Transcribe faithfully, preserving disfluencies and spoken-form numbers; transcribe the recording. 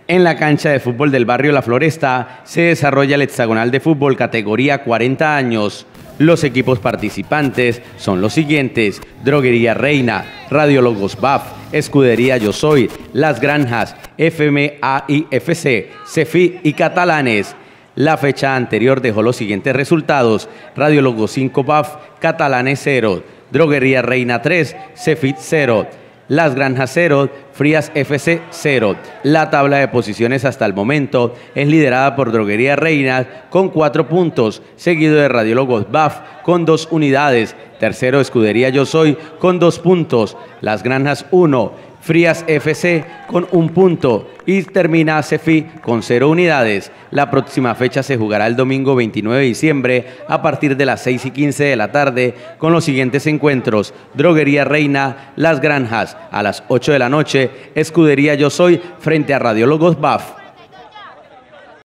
En la cancha de fútbol del barrio La Floresta se desarrolla el hexagonal de fútbol categoría cuarenta años. Los equipos participantes son los siguientes: Droguería Reina, Radiólogos B A F, Escudería Yo Soy, Las Granjas, F M A I F C, Cefi y Catalanes. La fecha anterior dejó los siguientes resultados: Radiólogos cinco B A F, Catalanes cero, Droguería Reina tres, Cefit cero, Las Granjas cero, Frías F C cero. La tabla de posiciones hasta el momento es liderada por Droguería Reina con cuatro puntos, seguido de Radiólogos B A F con dos unidades, tercero Escudería Yo Soy con dos puntos, Las Granjas uno, Frías F C con un punto y termina Cefi con cero unidades. La próxima fecha se jugará el domingo veintinueve de diciembre a partir de las seis y quince de la tarde con los siguientes encuentros: Droguería Reina, Las Granjas a las ocho de la noche, Escudería Yo Soy frente a Radiólogos B A F.